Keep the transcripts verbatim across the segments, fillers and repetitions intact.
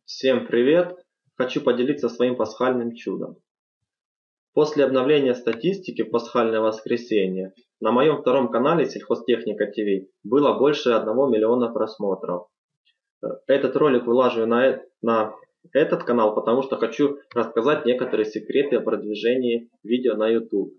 Всем привет! Хочу поделиться своим пасхальным чудом. После обновления статистики в пасхальное воскресенье на моем втором канале Сельхозтехника ТВ было больше одного миллиона просмотров. Этот ролик вылаживаю на, на этот канал, потому что хочу рассказать некоторые секреты о продвижении видео на YouTube.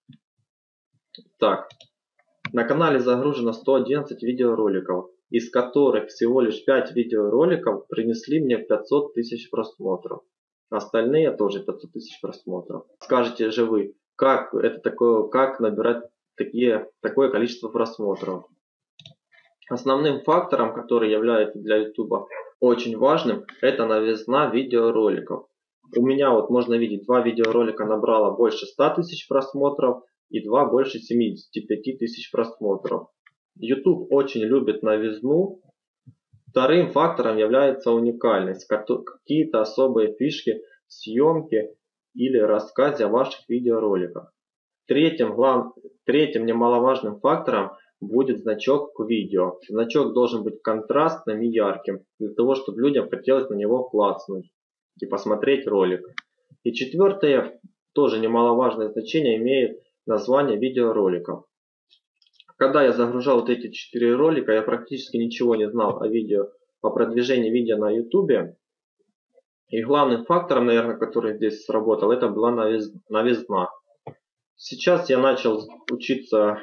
Так, на канале загружено сто одиннадцать видеороликов, из которых всего лишь пять видеороликов принесли мне пятьсот тысяч просмотров. Остальные тоже пятьсот тысяч просмотров. Скажете же вы, как это такое, как набирать такие, такое количество просмотров? Основным фактором, который является для YouTube очень важным, это новизна видеороликов. У меня вот можно видеть, два видеоролика набрало больше ста тысяч просмотров и два больше семидесяти пяти тысяч просмотров. YouTube очень любит новизну. Вторым фактором является уникальность, какие-то особые фишки в съемке или рассказе о ваших видеороликах. Третьим, глав... Третьим немаловажным фактором будет значок к видео. Значок должен быть контрастным и ярким, для того, чтобы людям хотелось на него клацнуть и посмотреть ролик. И четвертое, тоже немаловажное значение имеет название видеороликов. Когда я загружал вот эти четыре ролика, я практически ничего не знал о видео, о продвижении видео на YouTube. И главным фактором, наверное, который здесь сработал, это была новизна. Сейчас я начал учиться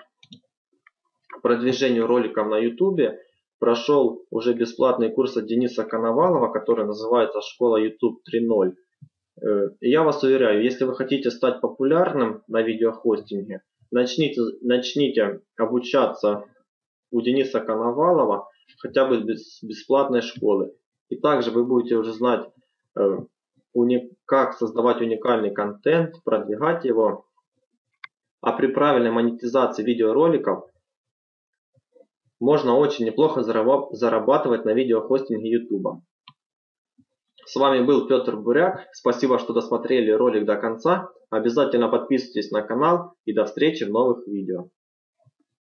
продвижению роликов на YouTube. Прошел уже бесплатный курс от Дениса Коновалова, который называется «Школа YouTube три ноль». И я вас уверяю, если вы хотите стать популярным на видеохостинге, начните, начните обучаться у Дениса Коновалова хотя бы без бесплатной школы. И также вы будете уже знать, как создавать уникальный контент, продвигать его. А при правильной монетизации видеороликов можно очень неплохо зарабатывать на видеохостинге YouTube. С вами был Петр Буряк. Спасибо, что досмотрели ролик до конца. Обязательно подписывайтесь на канал и до встречи в новых видео.